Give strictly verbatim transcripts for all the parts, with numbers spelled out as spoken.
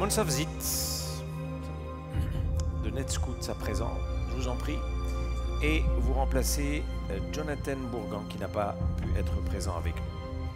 Monsafzit de NetScout à présent, je vous en prie, et vous remplacez Jonathan Bourgan qui n'a pas pu être présent avec nous.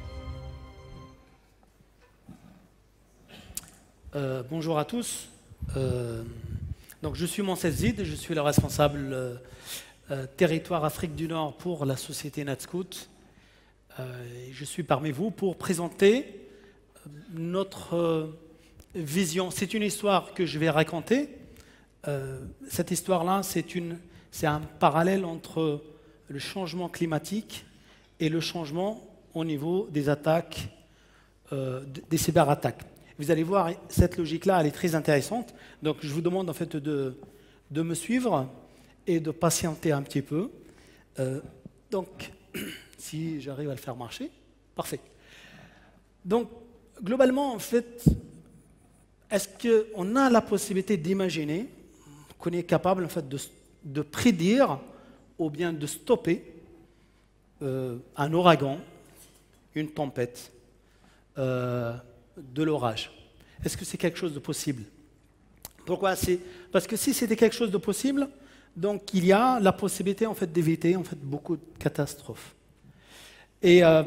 Euh, bonjour à tous. Euh, donc je suis Monsafzit, je suis le responsable euh, euh, territoire Afrique du Nord pour la société NetScout. Euh, je suis parmi vous pour présenter notre euh, vision. C'est une histoire que je vais raconter. Euh, cette histoire-là, c'est une, c'est un parallèle entre le changement climatique et le changement au niveau des attaques, euh, des cyberattaques. Vous allez voir, cette logique-là, elle est très intéressante. Donc, je vous demande en fait de, de me suivre et de patienter un petit peu. Euh, donc, si j'arrive à le faire marcher, parfait. Donc, globalement, en fait, est-ce qu'on a la possibilité d'imaginer qu'on est capable en fait, de, de prédire ou bien de stopper euh, un ouragan, une tempête, euh, de l'orage? Est-ce que c'est quelque chose de possible? Pourquoi? C'est parce que si c'était quelque chose de possible, donc il y a la possibilité en fait d'éviter en fait beaucoup de catastrophes. Et euh,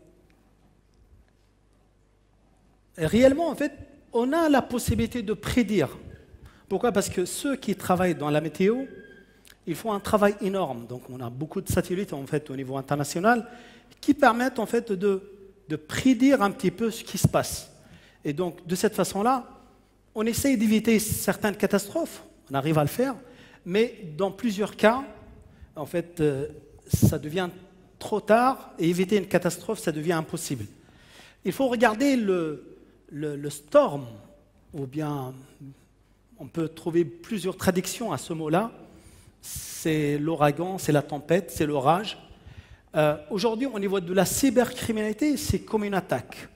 réellement en fait, on a la possibilité de prédire. Pourquoi? Parce que ceux qui travaillent dans la météo, ils font un travail énorme. Donc on a beaucoup de satellites en fait au niveau international qui permettent en fait de, de prédire un petit peu ce qui se passe. Et donc, de cette façon-là, on essaye d'éviter certaines catastrophes, on arrive à le faire, mais dans plusieurs cas, en fait, euh, ça devient trop tard, et éviter une catastrophe, ça devient impossible. Il faut regarder le, le, le storm, ou bien, on peut trouver plusieurs traductions à ce mot-là, c'est l'ouragan, c'est la tempête, c'est l'orage. Euh, Aujourd'hui, au niveau de la cybercriminalité, c'est comme une attaque.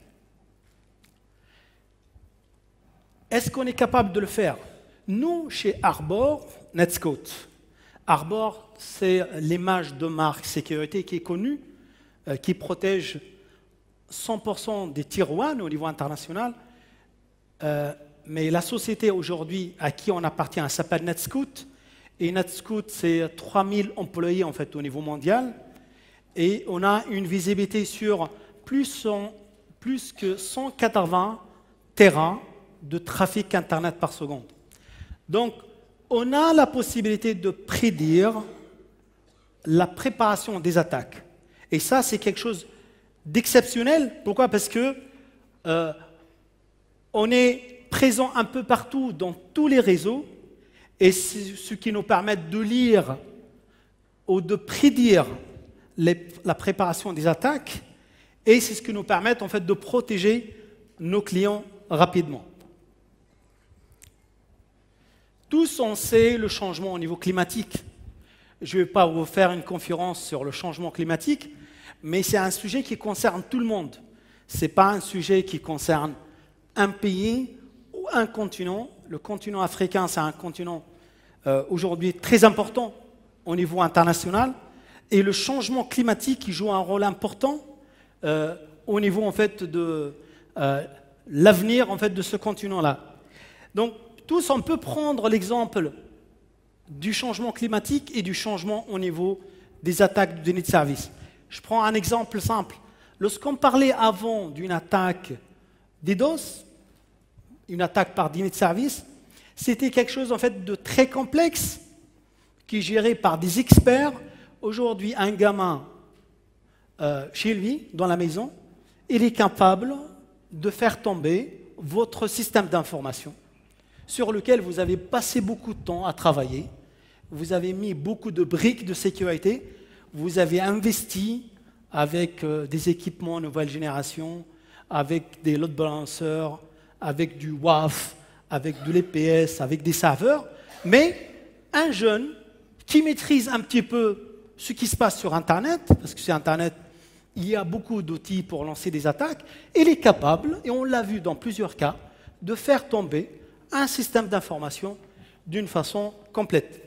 Est-ce qu'on est capable de le faire? Nous, chez Arbor, NetScout, Arbor, c'est l'image de marque sécurité qui est connue, euh, qui protège cent pour cent des tier one au niveau international. Euh, mais la société aujourd'hui à qui on appartient, elle s'appelle NetScout. Et NetScout, c'est trois mille employés en fait, au niveau mondial. Et on a une visibilité sur plus, plus que cent quatre-vingts terrains de trafic Internet par seconde. Donc, on a la possibilité de prédire la préparation des attaques. Et ça, c'est quelque chose d'exceptionnel. Pourquoi? Parce que euh, on est présent un peu partout dans tous les réseaux, et c'est ce qui nous permet de lire ou de prédire les, la préparation des attaques, et c'est ce qui nous permet en fait de protéger nos clients rapidement. Tous on sait le changement au niveau climatique. Je ne vais pas vous faire une conférence sur le changement climatique, mais c'est un sujet qui concerne tout le monde. Ce n'est pas un sujet qui concerne un pays ou un continent. Le continent africain, c'est un continent euh, aujourd'hui très important au niveau international. Et le changement climatique qui joue un rôle important euh, au niveau en fait, de euh, l'avenir en fait, de ce continent-là. Donc, tous, on peut prendre l'exemple du changement climatique et du changement au niveau des attaques de données de service. Je prends un exemple simple. Lorsqu'on parlait avant d'une attaque DDoS, une attaque par données de service, c'était quelque chose en fait, de très complexe qui est géré par des experts. Aujourd'hui, un gamin euh, chez lui, dans la maison, il est capable de faire tomber votre système d'information sur lequel vous avez passé beaucoup de temps à travailler, vous avez mis beaucoup de briques de sécurité, vous avez investi avec euh, des équipements nouvelle génération, avec des load balancers, avec du W A F, avec de l'E P S, avec des serveurs, mais un jeune qui maîtrise un petit peu ce qui se passe sur Internet, parce que sur Internet, il y a beaucoup d'outils pour lancer des attaques, il est capable, et on l'a vu dans plusieurs cas, de faire tomber un système d'information d'une façon complète.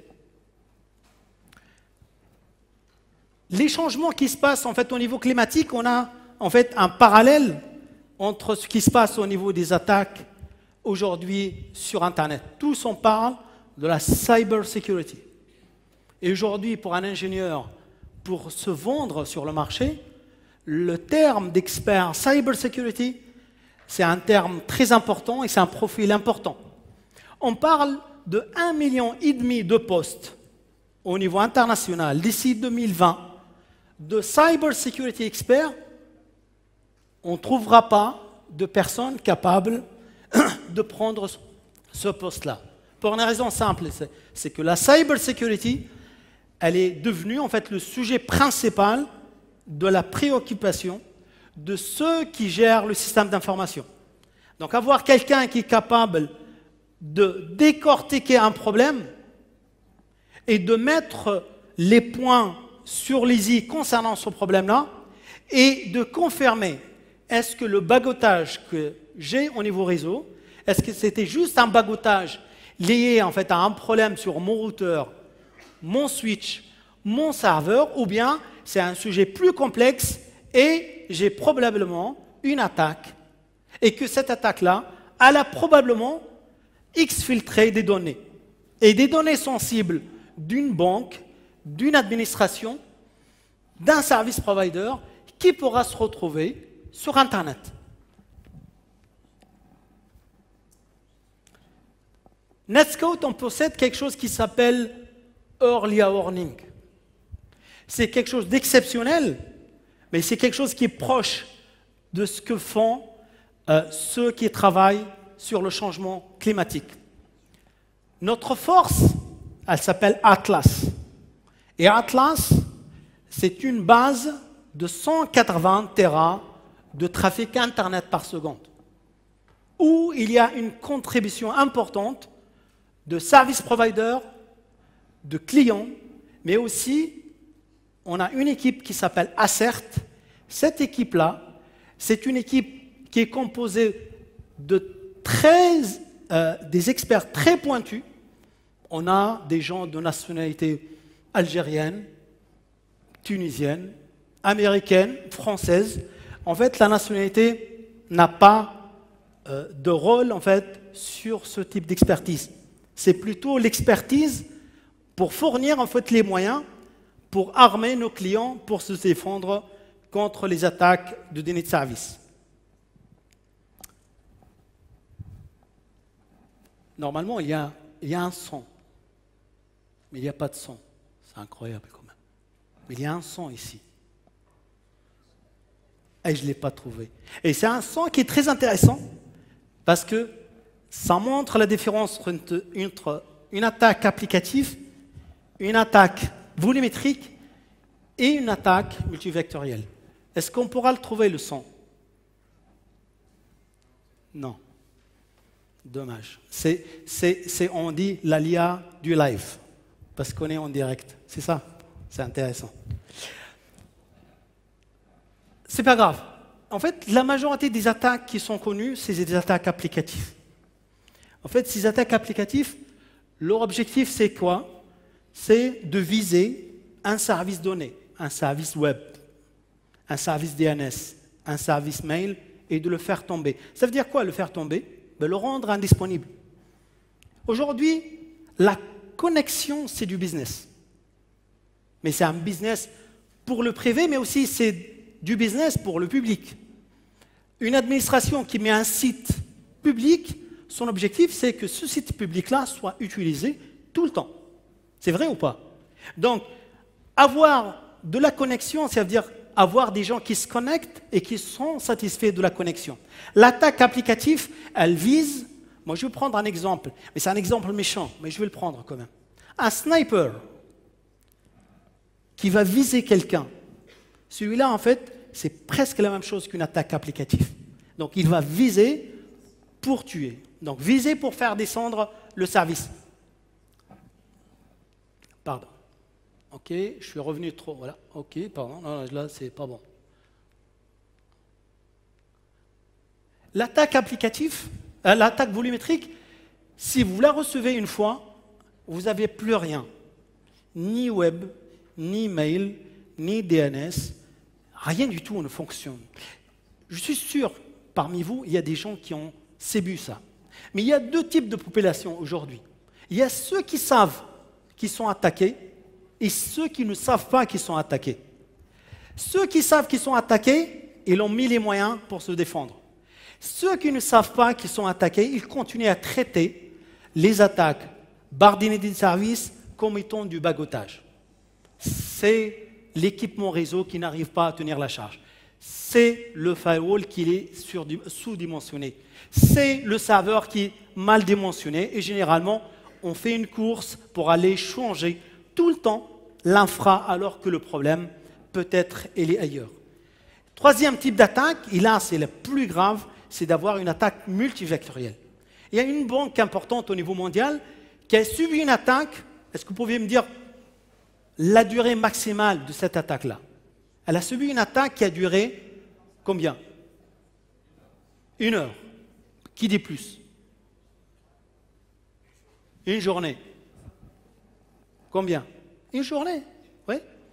Les changements qui se passent en fait, au niveau climatique, on a en fait un parallèle entre ce qui se passe au niveau des attaques aujourd'hui sur Internet. Tous on parle de la cyber security. Et aujourd'hui, pour un ingénieur, pour se vendre sur le marché, le terme d'expert cyber security, c'est un terme très important et c'est un profil important. On parle de un million et demi de postes au niveau international d'ici deux mille vingt de cyber security experts. On ne trouvera pas de personnes capables de prendre ce poste-là. Pour une raison simple, c'est que la cyber security, elle est devenue en fait le sujet principal de la préoccupation de ceux qui gèrent le système d'information. Donc avoir quelqu'un qui est capable de décortiquer un problème et de mettre les points sur les i concernant ce problème-là et de confirmer est-ce que le bagotage que j'ai au niveau réseau, est-ce que c'était juste un bagotage lié en fait à un problème sur mon routeur, mon switch, mon serveur, ou bien c'est un sujet plus complexe et j'ai probablement une attaque et que cette attaque-là, elle a probablement exfiltré des données. Et des données sensibles d'une banque, d'une administration, d'un service provider qui pourra se retrouver sur Internet. Netscout, on possède quelque chose qui s'appelle Early Warning. C'est quelque chose d'exceptionnel, mais c'est quelque chose qui est proche de ce que font euh, ceux qui travaillent sur le changement climatique. Notre force, elle s'appelle Atlas. Et Atlas, c'est une base de cent quatre-vingts téra de trafic Internet par seconde, où il y a une contribution importante de service provider, de clients, mais aussi, on a une équipe qui s'appelle Acert. Cette équipe-là, c'est une équipe qui est composée de treize, euh, des experts très pointus. On a des gens de nationalité algérienne, tunisienne, américaine, française. En fait, la nationalité n'a pas euh, de rôle en fait, sur ce type d'expertise. C'est plutôt l'expertise pour fournir en fait, les moyens pour armer nos clients pour se défendre contre les attaques de données de service. Normalement, il y a, il y a un son, mais il n'y a pas de son. C'est incroyable quand même. Mais il y a un son ici. Et je ne l'ai pas trouvé. Et c'est un son qui est très intéressant parce que ça montre la différence entre, entre une attaque applicative, une attaque volumétrique et une attaque multivectorielle. Est-ce qu'on pourra le trouver, le son? Non. Dommage. C'est, c'est, c'est, on dit l'A I A du live, parce qu'on est en direct. C'est ça? C'est intéressant. C'est pas grave. En fait, la majorité des attaques qui sont connues, c'est des attaques applicatives. En fait, ces attaques applicatives, leur objectif, c'est quoi? C'est de viser un service donné, un service web, un service D N S, un service mail, et de le faire tomber. Ça veut dire quoi, le faire tomber? Ben, le rendre indisponible. Aujourd'hui, la connexion, c'est du business. Mais c'est un business pour le privé, mais aussi c'est du business pour le public. Une administration qui met un site public, son objectif, c'est que ce site public-là soit utilisé tout le temps. C'est vrai ou pas? Donc, avoir de la connexion, ça veut dire avoir des gens qui se connectent et qui sont satisfaits de la connexion. L'attaque applicative, elle vise... Moi, je vais prendre un exemple, mais c'est un exemple méchant, mais je vais le prendre quand même. Un sniper qui va viser quelqu'un. Celui-là, en fait, c'est presque la même chose qu'une attaque applicative. Donc, il va viser pour tuer. Donc, viser pour faire descendre le service. Pardon. Ok, je suis revenu trop. Voilà. Ok, pardon. Non, là, c'est pas bon. L'attaque applicative, euh, l'attaque volumétrique, si vous la recevez une fois, vous n'avez plus rien. Ni web, ni mail, ni D N S. Rien du tout ne fonctionne. Je suis sûr, parmi vous, il y a des gens qui ont sébu ça. Mais il y a deux types de populations aujourd'hui. Il y a ceux qui savent qu'ils sont attaqués et ceux qui ne savent pas qu'ils sont attaqués. Ceux qui savent qu'ils sont attaqués, ils ont mis les moyens pour se défendre. Ceux qui ne savent pas qu'ils sont attaqués, ils continuent à traiter les attaques par des services comme étant du bagotage. C'est l'équipement réseau qui n'arrive pas à tenir la charge. C'est le firewall qui est sous-dimensionné. C'est le serveur qui est mal dimensionné et généralement, on fait une course pour aller changer tout le temps l'infra alors que le problème peut-être il est ailleurs. Troisième type d'attaque, et là c'est le plus grave, c'est d'avoir une attaque multivectorielle. Il y a une banque importante au niveau mondial qui a subi une attaque. Est-ce que vous pouvez me dire la durée maximale de cette attaque-là? Elle a subi une attaque qui a duré combien? Une heure. Qui dit plus? Une journée. Combien? Une journée, oui.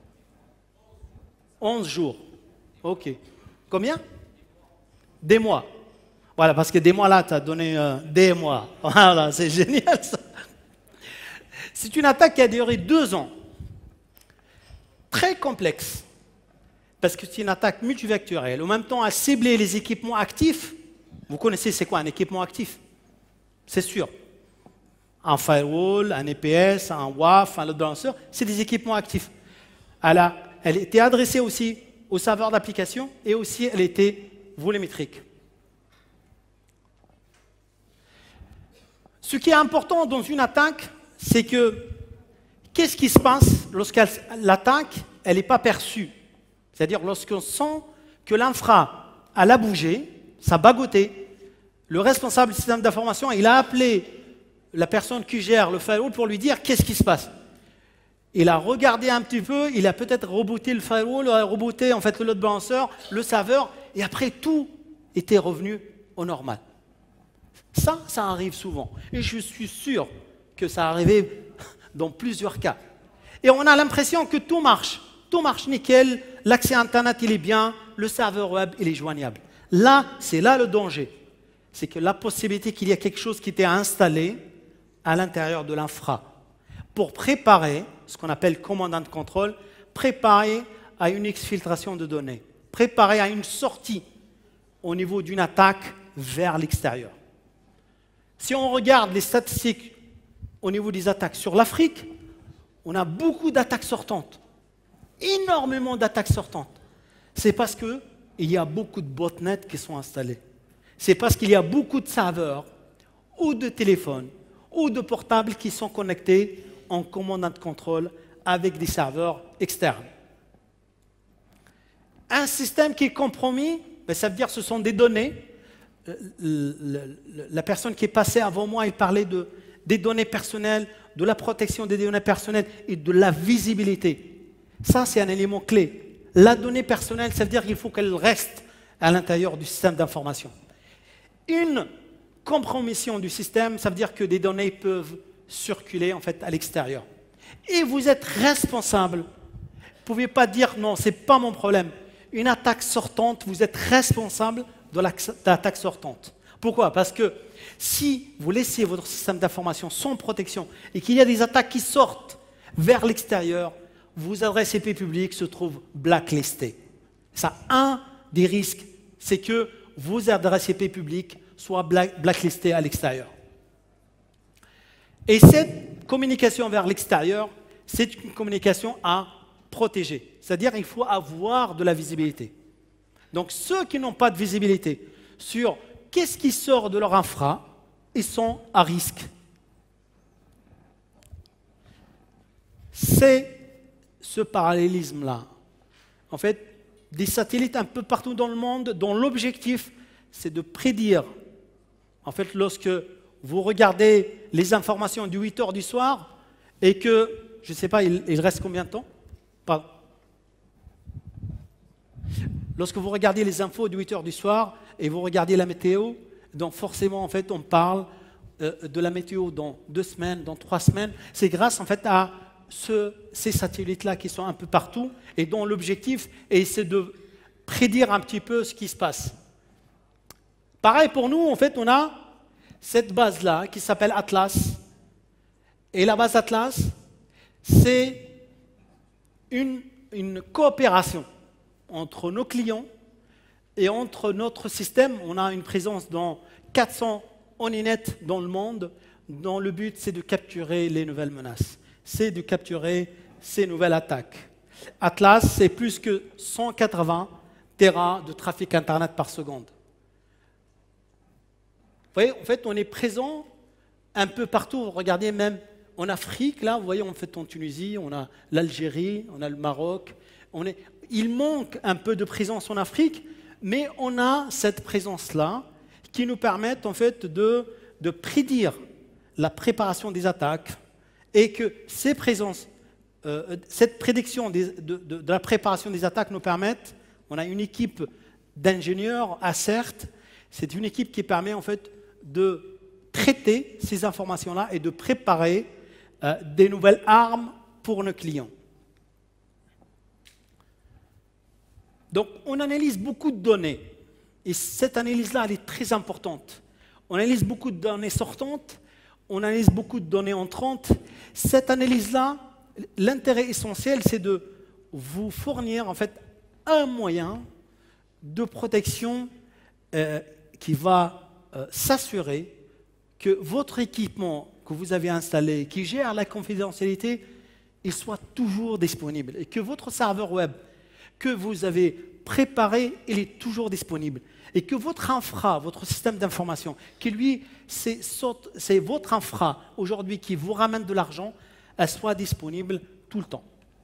Onze jours. Ok. Combien? Des mois. Voilà, parce que des mois là, tu as donné euh, des mois. Voilà, c'est génial ça. C'est une attaque qui a duré deux ans. Très complexe. Parce que c'est une attaque multivectorielle. En même temps, à cibler les équipements actifs. Vous connaissez c'est quoi un équipement actif? C'est sûr. Un firewall, un E P S, un W A F, un load balancer, c'est des équipements actifs. Elle, a, elle était adressée aussi aux serveurs d'application et aussi elle était volumétrique. Ce qui est important dans une attaque, c'est que qu'est-ce qui se passe lorsque l'attaque elle n'est pas perçue? C'est-à-dire lorsqu'on sent que l'infra elle a bougé, ça a bagoté, le responsable du système d'information il a appelé la personne qui gère le firewall pour lui dire qu'est-ce qui se passe. Il a regardé un petit peu, il a peut-être rebooté le firewall, il a rebooté en fait le load balancer, le serveur, et après tout était revenu au normal. Ça, ça arrive souvent. Et je suis sûr que ça arrivait dans plusieurs cas. Et on a l'impression que tout marche. Tout marche nickel, l'accès Internet il est bien, le serveur web il est joignable. Là, c'est là le danger. C'est que la possibilité qu'il y ait quelque chose qui était installé à l'intérieur de l'infra pour préparer ce qu'on appelle command and control, préparer à une exfiltration de données, préparer à une sortie au niveau d'une attaque vers l'extérieur. Si on regarde les statistiques au niveau des attaques sur l'Afrique, on a beaucoup d'attaques sortantes, énormément d'attaques sortantes. C'est parce qu'il y a beaucoup de botnets qui sont installés. C'est parce qu'il y a beaucoup de serveurs ou de téléphones ou de portables qui sont connectés en command and control avec des serveurs externes. Un système qui est compromis, ben ça veut dire que ce sont des données. La personne qui est passée avant moi, elle parlait de, des données personnelles, de la protection des données personnelles et de la visibilité. Ça, c'est un élément clé. La donnée personnelle, ça veut dire qu'il faut qu'elle reste à l'intérieur du système d'information. Une compromission du système, ça veut dire que des données peuvent circuler en fait à l'extérieur. Et vous êtes responsable. Vous ne pouvez pas dire non, ce n'est pas mon problème. Une attaque sortante, vous êtes responsable de l'attaque sortante. Pourquoi? Parce que si vous laissez votre système d'information sans protection et qu'il y a des attaques qui sortent vers l'extérieur, vos adresses I P publiques se trouvent blacklistés. Ça, un des risques, c'est que vos adresses I P publiques soient blacklistées à l'extérieur. Et cette communication vers l'extérieur, c'est une communication à protéger. C'est-à-dire qu'il faut avoir de la visibilité. Donc ceux qui n'ont pas de visibilité sur qu'est-ce qui sort de leur infra, ils sont à risque. C'est ce parallélisme-là. En fait, des satellites un peu partout dans le monde dont l'objectif, c'est de prédire. En fait, lorsque vous regardez les informations du huit heures du soir et que, je ne sais pas, il, il reste combien de temps? Pardon. Lorsque vous regardez les infos du huit heures du soir et vous regardez la météo, donc forcément, en fait, on parle euh, de la météo dans deux semaines, dans trois semaines. C'est grâce, en fait, à ce, ces satellites-là qui sont un peu partout et dont l'objectif est de prédire un petit peu ce qui se passe. Pareil pour nous, en fait, on a cette base-là qui s'appelle Atlas. Et la base Atlas, c'est une, une coopération entre nos clients et entre notre système. On a une présence dans quatre cents Oninet dans le monde, dont le but, c'est de capturer les nouvelles menaces. C'est de capturer ces nouvelles attaques. Atlas, c'est plus que cent quatre-vingts téra de trafic Internet par seconde. Vous voyez, en fait, on est présent un peu partout. Regardez, même en Afrique, là, vous voyez, on fait en Tunisie, on a l'Algérie, on a le Maroc. On est... Il manque un peu de présence en Afrique, mais on a cette présence-là qui nous permet, en fait, de, de prédire la préparation des attaques et que ces présences, euh, cette prédiction des, de, de, de la préparation des attaques nous permette, on a une équipe d'ingénieurs, ACERT, c'est une équipe qui permet en fait de traiter ces informations-là et de préparer euh, des nouvelles armes pour nos clients. Donc on analyse beaucoup de données et cette analyse-là, elle est très importante. On analyse beaucoup de données sortantes, on analyse beaucoup de données entrantes. Cette analyse-là, l'intérêt essentiel, c'est de vous fournir en fait un moyen de protection euh, qui va euh, s'assurer que votre équipement que vous avez installé, qui gère la confidentialité, il soit toujours disponible et que votre serveur web que vous avez préparé, il est toujours disponible. Et que votre infra, votre système d'information, qui lui, c'est votre infra aujourd'hui qui vous ramène de l'argent, elle soit disponible tout le temps.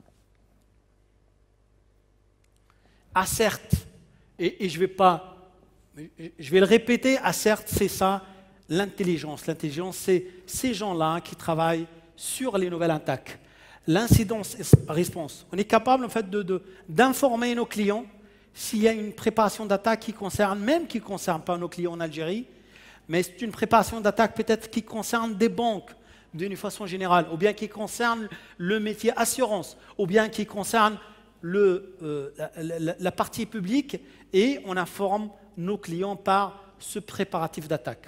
ACERT, et, et je vais pas, je vais le répéter, ACERT, c'est ça, l'intelligence. L'intelligence, c'est ces gens-là qui travaillent sur les nouvelles attaques. L'incidence response. On est capable en fait de, de, d'informer nos clients s'il y a une préparation d'attaque qui concerne, même qui ne concerne pas nos clients en Algérie, mais c'est une préparation d'attaque peut-être qui concerne des banques d'une façon générale, ou bien qui concerne le métier assurance, ou bien qui concerne le, euh, la, la, la partie publique, et on informe nos clients par ce préparatif d'attaque.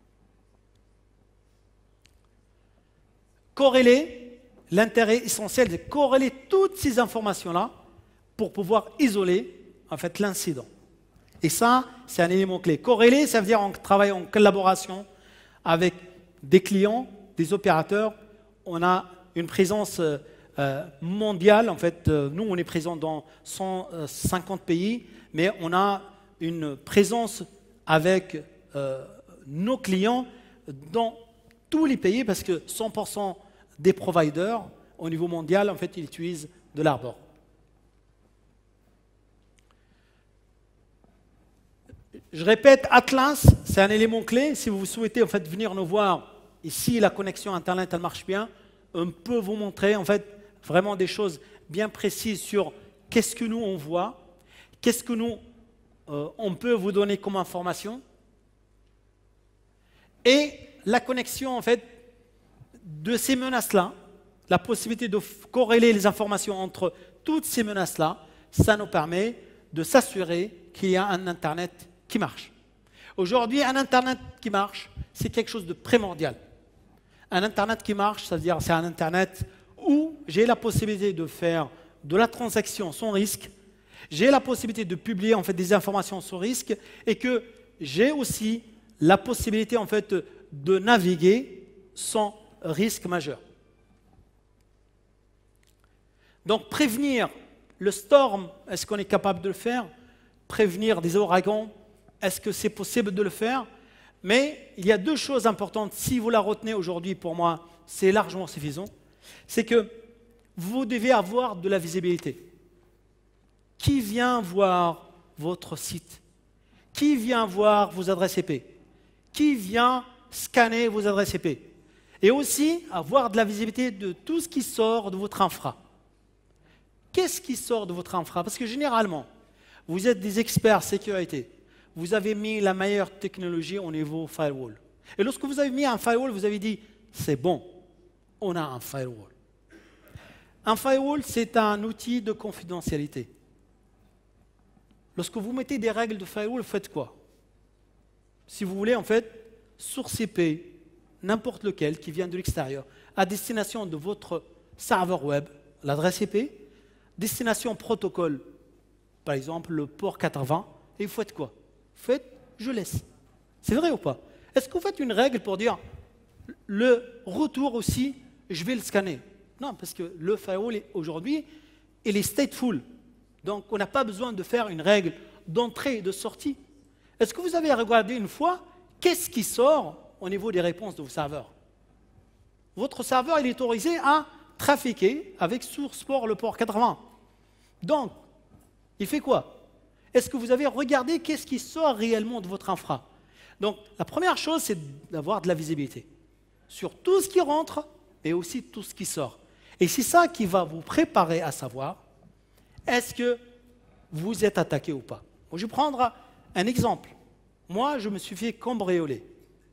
Corréler, l'intérêt essentiel, c'est corréler toutes ces informations-là pour pouvoir isoler en fait, l'incident. Et ça, c'est un élément clé. Corréler, ça veut dire qu'on travaille en collaboration avec des clients, des opérateurs. On a une présence euh, mondiale. En fait, euh, nous, on est présent dans cent cinquante pays, mais on a une présence avec euh, nos clients dans tous les pays parce que cent pour cent des providers au niveau mondial, en fait, ils utilisent de l'Arbor. Je répète, Atlas, c'est un élément clé. Si vous souhaitez en fait venir nous voir ici, la connexion Internet elle marche bien, on peut vous montrer en fait vraiment des choses bien précises sur qu'est-ce que nous on voit, qu'est-ce que nous euh, on peut vous donner comme information, et la connexion en fait de ces menaces-là, la possibilité de corréler les informations entre toutes ces menaces-là, ça nous permet de s'assurer qu'il y a un Internet qui marche. Aujourd'hui, un Internet qui marche, c'est quelque chose de primordial. Un Internet qui marche, c'est-à-dire c'est un Internet où j'ai la possibilité de faire de la transaction sans risque, j'ai la possibilité de publier en fait des informations sans risque et que j'ai aussi la possibilité en fait de naviguer sans risque majeur. Donc prévenir le storm, est-ce qu'on est capable de le faire? Prévenir des ouragans, est-ce que c'est possible de le faire? Mais il y a deux choses importantes. Si vous la retenez aujourd'hui, pour moi, c'est largement suffisant. C'est que vous devez avoir de la visibilité. Qui vient voir votre site? Qui vient voir vos adresses I P? Qui vient scanner vos adresses I P? Et aussi avoir de la visibilité de tout ce qui sort de votre infra. Qu'est-ce qui sort de votre infra? Parce que généralement, vous êtes des experts sécurité. Vous avez mis la meilleure technologie au niveau firewall. Et lorsque vous avez mis un firewall, vous avez dit, c'est bon, on a un firewall. Un firewall, c'est un outil de confidentialité. Lorsque vous mettez des règles de firewall, faites quoi? Si vous voulez, en fait, source I P, n'importe lequel, qui vient de l'extérieur, à destination de votre serveur web, l'adresse I P, destination protocole, par exemple le port quatre-vingts, et vous faites quoi? Vous faites « je laisse ». C'est vrai ou pas? Est-ce que vous faites une règle pour dire le retour aussi, je vais le scanner? Non, parce que le firewall aujourd'hui, il est stateful. Donc on n'a pas besoin de faire une règle d'entrée et de sortie. Est-ce que vous avez regardé une fois qu'est-ce qui sort au niveau des réponses de vos serveurs? Votre serveur il est autorisé à trafiquer avec source port le port quatre-vingts. Donc, il fait quoi? Est-ce que vous avez regardé qu'est-ce qui sort réellement de votre infra? Donc, la première chose, c'est d'avoir de la visibilité sur tout ce qui rentre, mais aussi tout ce qui sort. Et c'est ça qui va vous préparer à savoir, est-ce que vous êtes attaqué ou pas? Bon, je vais prendre un exemple. Moi, je me suis fait cambrioler.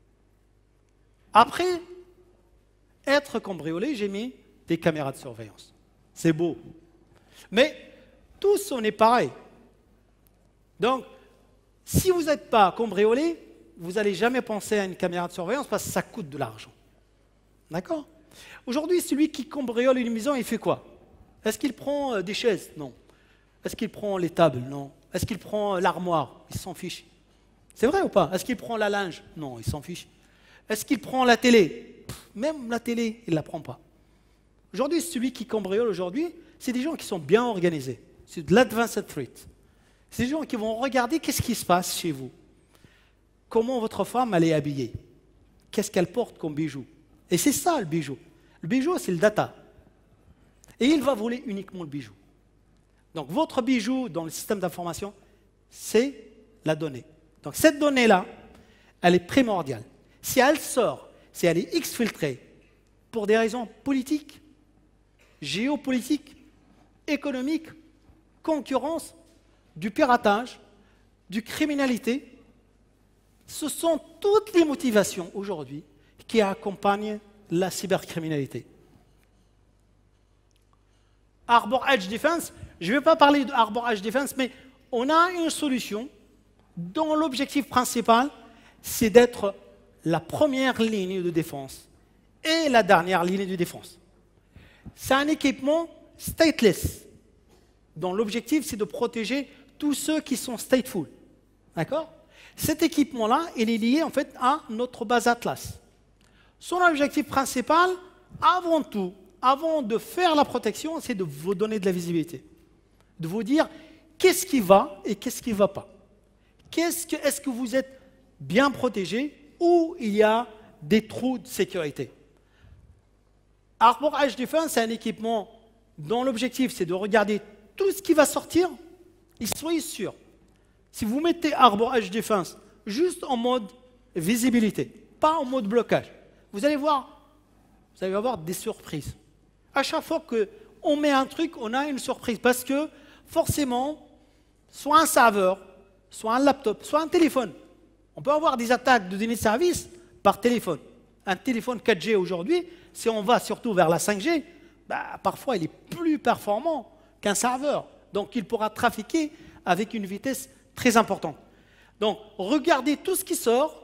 Après être cambriolé, j'ai mis des caméras de surveillance. C'est beau. Mais tous, on est pareil. Donc, si vous n'êtes pas cambriolé, vous n'allez jamais penser à une caméra de surveillance parce que ça coûte de l'argent. D'accord? Aujourd'hui, celui qui cambriole une maison, il fait quoi? Est-ce qu'il prend euh, des chaises? Non. Est-ce qu'il prend les tables? Non. Est-ce qu'il prend euh, l'armoire? Il s'en fiche. C'est vrai ou pas? Est-ce qu'il prend la linge? Non, il s'en fiche. Est-ce qu'il prend la télé? Pff, même la télé, il ne la prend pas. Aujourd'hui, celui qui cambriole aujourd'hui, c'est des gens qui sont bien organisés. C'est de l'advanced threat. C'est des gens qui vont regarder qu'est-ce qui se passe chez vous. Comment votre femme elle est habillée? Qu'est-ce qu'elle porte comme bijou? Et c'est ça le bijou. Le bijou, c'est le data. Et il va voler uniquement le bijou. Donc votre bijou dans le système d'information, c'est la donnée. Donc cette donnée-là, elle est primordiale. Si elle sort, si elle est exfiltrée pour des raisons politiques, géopolitiques, économiques, concurrence, du piratage, du criminalité, ce sont toutes les motivations aujourd'hui qui accompagnent la cybercriminalité. Arbor Edge Defense, je ne vais pas parler de Arbor Edge Defense, mais on a une solution dont l'objectif principal, c'est d'être la première ligne de défense et la dernière ligne de défense. C'est un équipement stateless, dont l'objectif, c'est de protéger tous ceux qui sont stateful. D'accord? Cet équipement-là, il est lié en fait à notre base Atlas. Son objectif principal, avant tout, avant de faire la protection, c'est de vous donner de la visibilité. De vous dire qu'est-ce qui va et qu'est-ce qui ne va pas. Qu'est-ce que, est-ce que vous êtes bien protégé ou il y a des trous de sécurité. Arbor Edge Defense, c'est un équipement dont l'objectif, c'est de regarder tout ce qui va sortir et soyez sûr. Si vous mettez Arbor Edge Defense juste en mode visibilité, pas en mode blocage, vous allez voir, vous allez avoir des surprises. À chaque fois qu'on met un truc, on a une surprise parce que forcément, soit un serveur, soit un laptop, soit un téléphone. On peut avoir des attaques de données de service par téléphone. Un téléphone quatre G aujourd'hui, si on va surtout vers la cinq G, bah, parfois il est plus performant qu'un serveur. Donc il pourra trafiquer avec une vitesse très importante. Donc regardez tout ce qui sort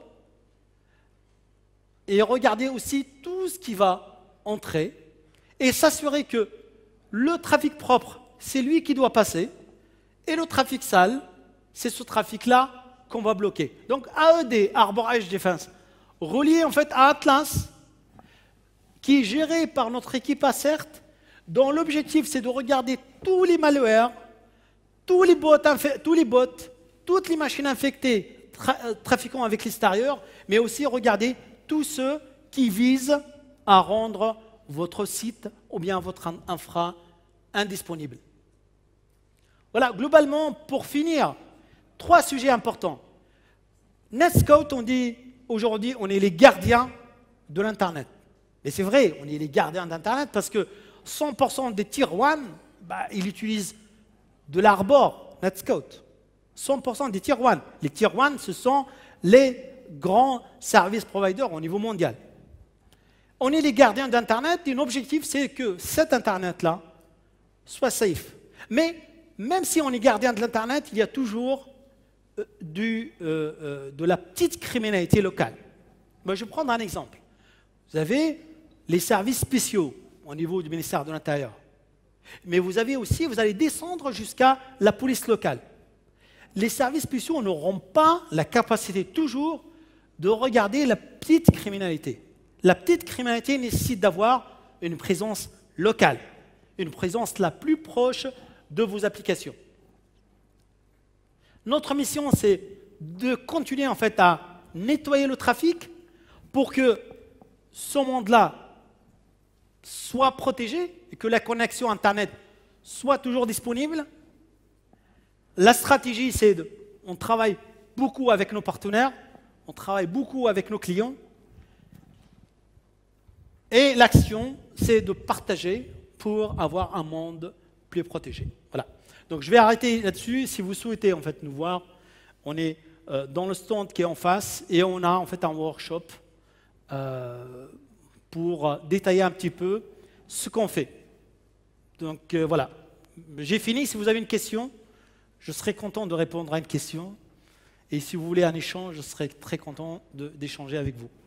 et regardez aussi tout ce qui va entrer et s'assurer que le trafic propre, c'est lui qui doit passer et le trafic sale, c'est ce trafic-là qu'on va bloquer. Donc A E D, Arbor Edge Defense, relié en fait à Atlas, qui est géré par notre équipe Acert, dont l'objectif c'est de regarder tous les malwares, tous les bots, tous les bots toutes les machines infectées tra trafiquant avec l'extérieur, mais aussi regarder tous ceux qui visent à rendre votre site ou bien votre infra indisponible. Voilà, globalement, pour finir, trois sujets importants. Netscout, on dit aujourd'hui, on est les gardiens de l'Internet. Mais c'est vrai, on est les gardiens d'Internet parce que cent pour cent des Tier un, bah, ils utilisent de l'Arbor, Netscout. cent pour cent des Tier un. Les Tier un, ce sont les grands service providers au niveau mondial. On est les gardiens d'Internet et l'objectif, c'est que cet Internet-là soit safe. Mais même si on est gardien de l'Internet, il y a toujours euh, du, euh, euh, de la petite criminalité locale. Ben, je vais prendre un exemple. Vous avez les services spéciaux au niveau du ministère de l'Intérieur. Mais vous avez aussi, vous allez descendre jusqu'à la police locale. Les services spéciaux n'auront pas la capacité toujours de regarder la petite criminalité. La petite criminalité nécessite d'avoir une présence locale, une présence la plus proche de vos applications. Notre mission, c'est de continuer en fait à nettoyer le trafic pour que ce monde-là soit protégé et que la connexion Internet soit toujours disponible. La stratégie, c'est de, on travaille beaucoup avec nos partenaires, on travaille beaucoup avec nos clients. Et l'action, c'est de partager pour avoir un monde plus protégé. Voilà. Donc je vais arrêter là-dessus. Si vous souhaitez en fait nous voir, on est euh, dans le stand qui est en face et on a en fait un workshop euh, pour euh, détailler un petit peu ce qu'on fait. Donc euh, voilà. J'ai fini. Si vous avez une question, je serai content de répondre à une question. Et si vous voulez un échange, je serai très content d'échanger avec vous.